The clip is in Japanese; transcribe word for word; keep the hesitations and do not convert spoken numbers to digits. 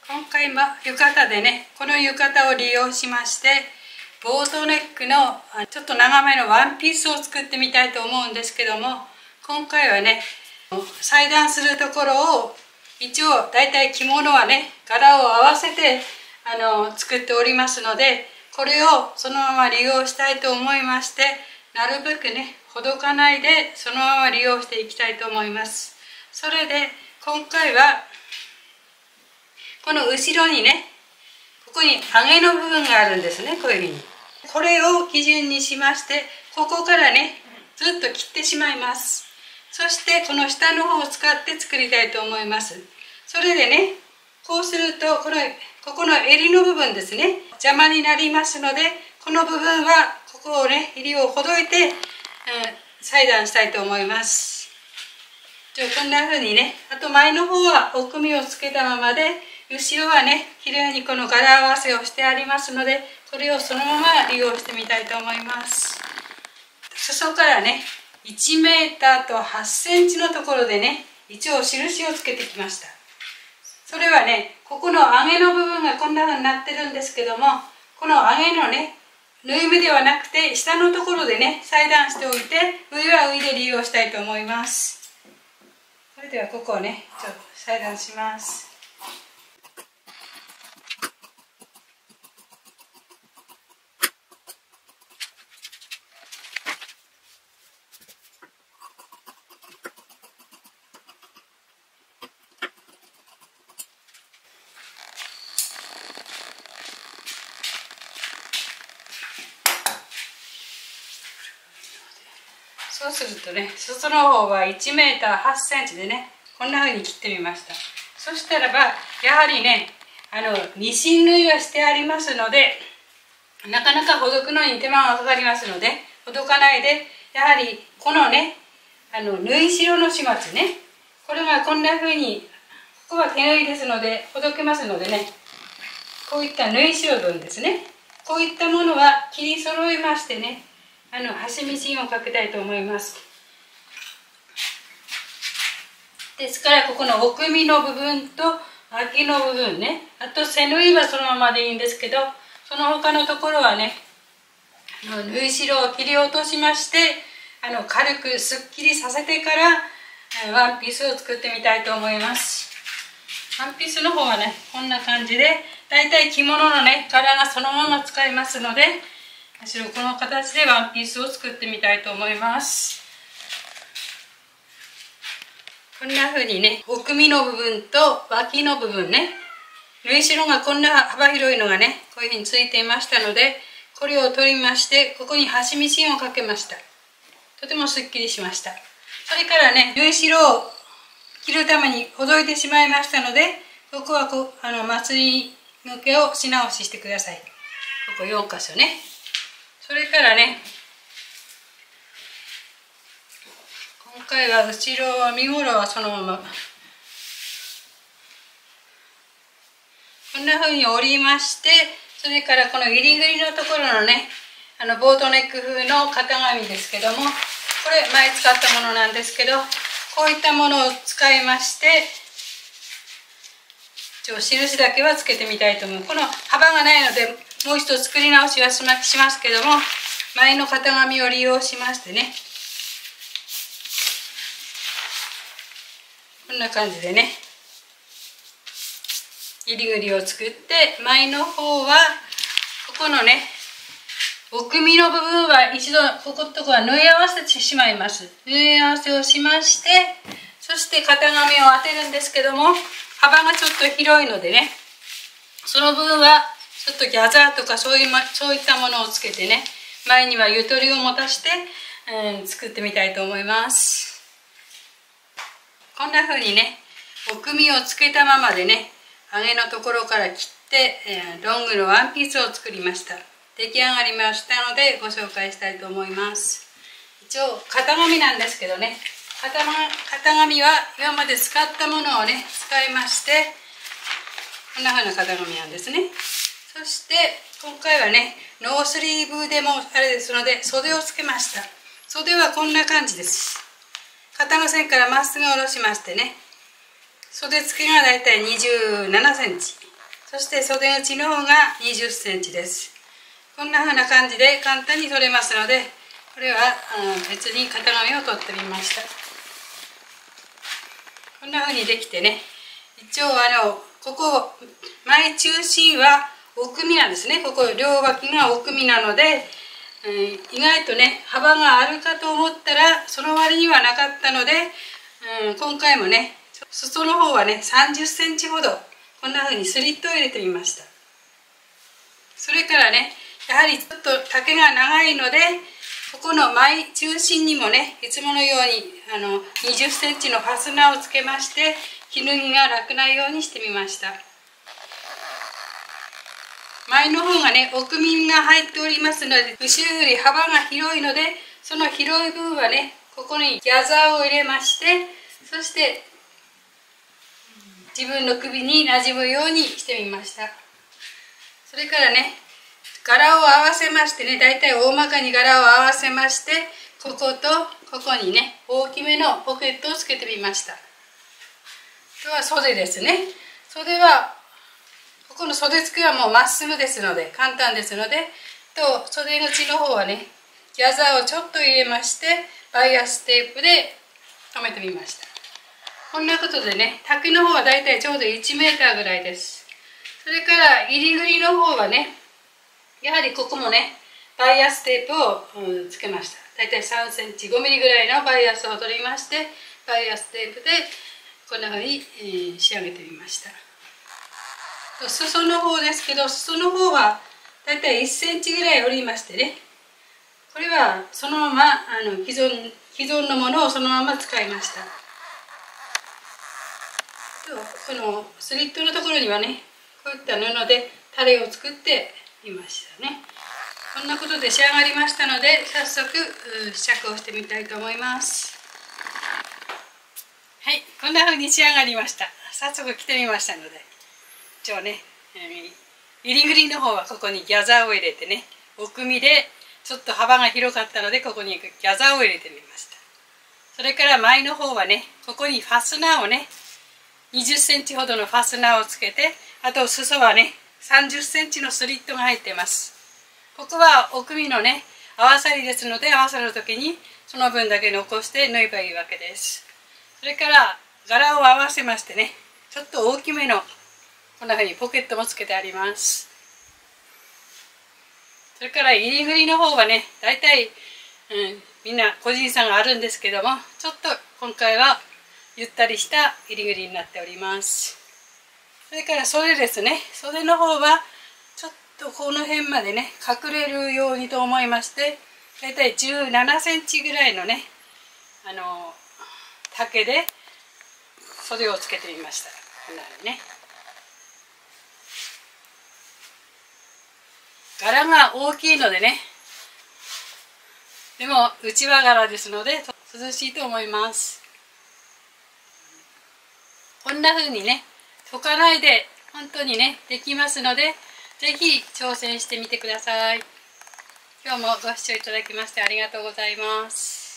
今回も浴衣でね、この浴衣を利用しましてボートネックのちょっと長めのワンピースを作ってみたいと思うんですけども、今回はね裁断するところを一応だいたい着物はね柄を合わせてあの作っておりますので、これをそのまま利用したいと思いまして、なるべくねほどかないでそのまま利用していきたいと思います。それで今回はこの後ろにね、ここに上げの部分があるんですね。こういうふうにこれを基準にしまして、ここからねずっと切ってしまいます。そしてこの下の方を使って作りたいと思います。それでね、こうするとこのここの襟の部分ですね、邪魔になりますので、この部分はここをね襟をほどいて、うん、裁断したいと思います。じゃあこんな風にね、あと前の方は奥身をつけたままで、後ろはねきれいにこの柄合わせをしてありますので、これをそのまま利用してみたいと思います。裾からねいちメーターとはちセンチのところでね一応印をつけてきました。それはね、ここの上げの部分がこんな風になってるんですけども、この上げのね縫い目ではなくて下のところでね裁断しておいて、上は上で利用したいと思います。それではここをねちょっと裁断します。そうするとね、裾の方はいちメーターはちセンチでね、こんな風に切ってみました。そしたらば、やはりね、あのミシン縫いはしてありますので、なかなかほどくのに手間がかかりますので、ほどかないで、やはりこのね、あの縫い代の始末ね、これがこんな風に、ここは手縫いですので、ほどけますのでね、こういった縫い代分ですね、こういったものは切り揃えましてね、あの端ミシンをかけたいと思います。ですからここの奥身の部分と脇の部分ね、あと背縫いはそのままでいいんですけど、その他のところはね、あの縫い代を切り落としまして、あの軽くすっきりさせてからワンピースを作ってみたいと思います。ワンピースの方はねこんな感じで、だいたい着物のね柄がそのまま使えますので、この形でワンピースを作ってみたいと思います。こんな風にね、奥身の部分と脇の部分ね、縫い代がこんな幅広いのがね、こういう風についていましたので、これを取りまして、ここに端ミシンをかけました。とてもすっきりしました。それからね、縫い代を切るためにほどいてしまいましたので、ここはこうあのまつり抜けをし直ししてください。ここよんかしょね。それからね、今回は後ろは身ごろはそのままこんな風に折りまして、それからこの入りぐりのところのね、あのボートネック風の型紙ですけども、これ前使ったものなんですけど、こういったものを使いまして、一応印だけはつけてみたいと思う。この幅がないのでもう一度作り直しはしますけども、前の型紙を利用しましてね、こんな感じでね入りぐりを作って、前の方はここのね奥身の部分は一度こことこは縫い合わせてしまいます。縫い合わせをしまして、そして型紙を当てるんですけども、幅がちょっと広いのでね、その部分はちょっとギャザーとかそういう、そういったものをつけてね、前にはゆとりを持たして、うん、作ってみたいと思います。こんな風にね、奥身をつけたままでね、上げのところから切って、えー、ロングのワンピースを作りました。出来上がりましたのでご紹介したいと思います。一応型紙なんですけどね、型, 型紙は今まで使ったものをね使いまして、こんな風な型紙なんですね。そして今回はねノースリーブでもあれですので、袖をつけました。袖はこんな感じです。肩の線からまっすぐ下ろしましてね、袖付けがだいたいにじゅうななセンチそして袖口の方がにじゅっセンチです。こんな風な感じで簡単に取れますので、これは別に型紙を取ってみました。こんな風にできてね、一応あのここ前中心は奥身なんですね。ここ両脇が奥身なので、うん、意外とね幅があるかと思ったらその割にはなかったので、うん、今回もね裾の方はねさんじゅっセンチほどこんな風にスリットを入れてみました。それからねやはりちょっと丈が長いので、ここの前中心にもねいつものようにあのにじゅっセンチのファスナーをつけまして、着脱ぎが楽なようにしてみました。前の方がね奥身が入っておりますので、後ろより幅が広いので、その広い部分はねここにギャザーを入れまして、そして自分の首になじむようにしてみました。それからね柄を合わせましてね、だいたい大まかに柄を合わせまして、こことここにね大きめのポケットをつけてみました。あとは袖ですね。袖はここの袖付けはもうまっすぐですので簡単ですので、と袖口の方はねギャザーをちょっと入れまして、バイアステープで留めてみました。こんなことでね丈の方はだいたいちょうどいちメーターぐらいです。それから入りぐりの方はね、やはりここもねバイアステープを、うん、つけました。だいたいさんセンチごミリぐらいのバイアスを取りまして、バイアステープでこんな風に、えー、仕上げてみました。裾の方ですけど、裾の方はだいたいいっセンチぐらい折りましてね、これはそのままあの既存既存のものをそのまま使いました。このスリットのところにはねこういった布でタレを作ってみましたね。こんなことで仕上がりましたので、早速試着をしてみたいと思います。はい、こんな風に仕上がりました。早速着てみましたので、一応ね入りぐりの方はここにギャザーを入れてね、奥身でちょっと幅が広かったのでここにギャザーを入れてみました。それから前の方はねここにファスナーをねにじゅっセンチほどのファスナーをつけて、あと裾はねさんじゅっセンチのスリットが入っています。ここは奥身のね合わさりですので、合わさる時にその分だけ残して縫えばいいわけです。それから柄を合わせましてね、ちょっと大きめのこんな風にポケットもつけてあります。それから入りぐりの方はねだいたい、うん、みんな個人差があるんですけども、ちょっと今回はゆったりした入りぐりになっております。それから袖ですね。袖の方はちょっとこの辺までね隠れるようにと思いまして、だいたいじゅうななセンチぐらいのねあの丈で袖をつけてみました。こんなにね柄が大きいのでね、でも内輪柄ですので涼しいと思います。こんな風にね溶かないで本当にねできますので、是非挑戦してみてください。今日もご視聴いただきましてありがとうございます。